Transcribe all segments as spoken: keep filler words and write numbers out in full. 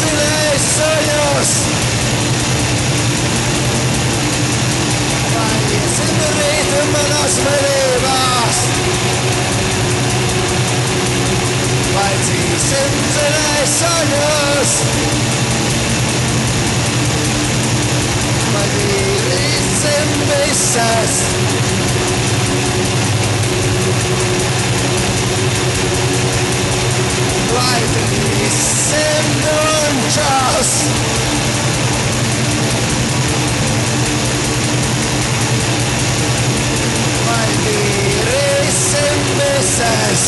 simples sueños. Bailes en mi ritmo nos elevas. Bailes simples sueños. Bailes en misas. Bailes en lonchas. Bailes en mesas.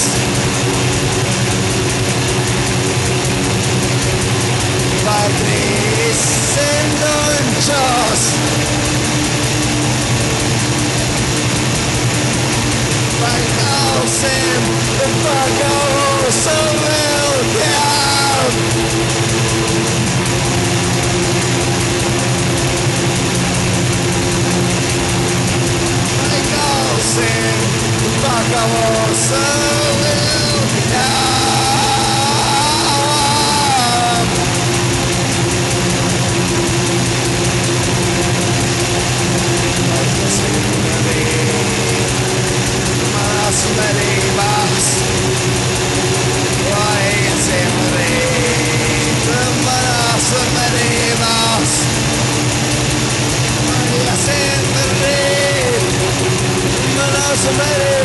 Bailes en lonchas. Bailes en pagos sobre el camp. Bailes en pagos sobre el camp. Bailes en más merivas. Bailes en más merivas. Bailes en más merivas.